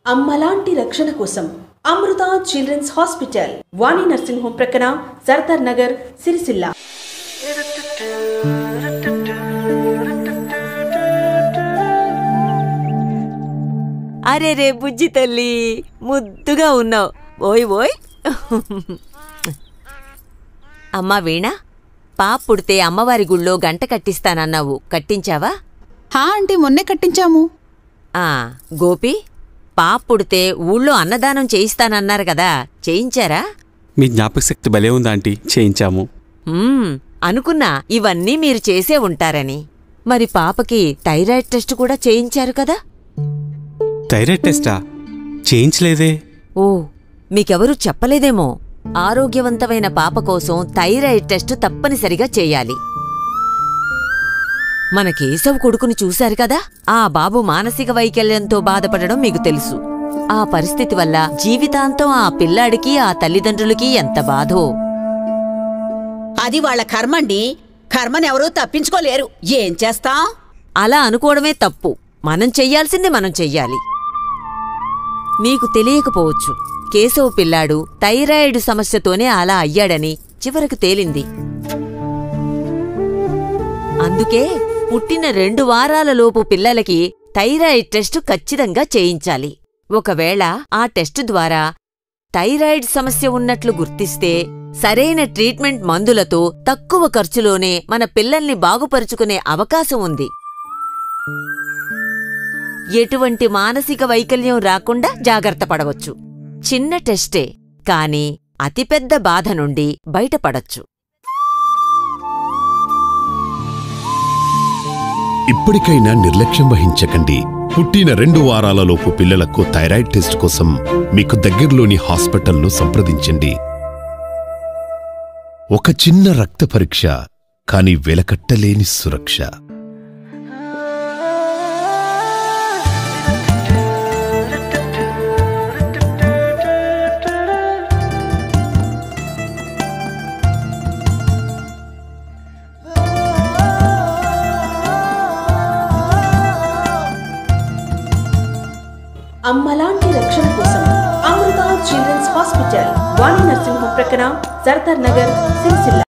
అమ్మలాంటి రక్షణ కోసం Amrutha children's hospital, Vani nursing home ప్రక్కన, సర్దార్ నగర్, సిరిసిల్ల. అరే రే బుజ్జి తల్లి, ముద్దుగా ఉన్నావు. ఓయ్ ఓయ్. అమ్మా వీణ, పాప పుడితే అమ్మవారి గుళ్ళో గంట కట్టిస్తానన్నావు, కట్టించావా? హా ఆంటీ, మొన్నే కట్టించాము. గోపి, పాప పుడితే ఊళ్ళో అన్నదానం చేయిస్తానన్నారు కదా, చేయించారా? మీ జ్ఞాపకశక్తి భలే ఉందా ఆంటీ, చేయించాము. అనుకున్నా ఇవన్నీ మీరు చేసే ఉంటారని. మరి పాపకి థైరాయిడ్ టెస్ట్ కూడా చేయించారు కదా? థైరాయిడ్ టెస్టా? చేయించలేదే. ఓ, మీకెవరూ చెప్పలేదేమో. ఆరోగ్యవంతమైన పాప కోసం థైరాయిడ్ టెస్ట్ తప్పనిసరిగా చెయ్యాలి. మన కేశవ్ కొడుకుని చూశారు కదా, ఆ బాబు మానసిక వైకల్యంతో బాధపడడం మీకు తెలుసు. ఆ పరిస్థితి వల్ల జీవితాంతం ఆ పిల్లాడికి ఆ తల్లిదండ్రులకి ఎంత బాధో. అది వాళ్ల కర్మండి, కర్మనెవరూ తప్పించుకోలేరు. ఏం చేస్తాం? అలా అనుకోవడమే తప్పు. మనం చెయ్యాల్సింది మనం చెయ్యాలి. మీకు తెలియకపోవచ్చు, కేశవ్ పిల్లాడు థైరాయిడ్ సమస్యతోనే అలా అయ్యాడని చివరకు తేలింది. అందుకే పుట్టిన 2 వారాలలోపు పిల్లలకి థైరాయిడ్ టెస్టు ఖచ్చితంగా చేయించాలి. ఒకవేళ ఆ టెస్టు ద్వారా థైరాయిడ్ సమస్య ఉన్నట్లు గుర్తిస్తే సరైన ట్రీట్మెంట్ మందులతో తక్కువ ఖర్చులోనే మన పిల్లల్ని బాగుపరుచుకునే అవకాశం ఉంది. ఎటువంటి మానసిక వైకల్యం రాకుండా జాగ్రత్త పడవచ్చు. చిన్న టెస్టే, కాని అతిపెద్ద బాధ నుండి బయటపడొచ్చు. ఇప్పటికైనా నిర్లక్ష్యం వహించకండి. పుట్టిన 2 వారాలలోపు పిల్లలకు థైరాయిడ్ టెస్ట్ కోసం మీకు దగ్గరలోని హాస్పిటల్ను సంప్రదించండి. ఒక చిన్న రక్త పరీక్ష, కాని వెలకట్టలేని సురక్ష. అమ్మలాంటి రక్షణ కోసం Amrutha children's hospital, Vani nursing home ప్రక్కన, సర్దార్ నగర్, సిరిసిల్ల.